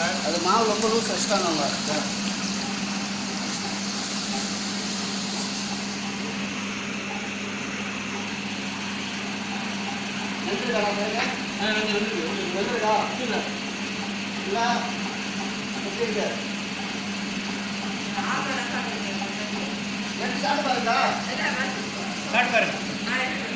அது மாவு ரொம்ப லூஸ் வச்சுட்டாங்க அவங்க. வெந்துருக்கா பாருங்க. வெந்துருக்கா இல்லை எப்படி இருக்கு? சாப்பிட்டு பாருங்க.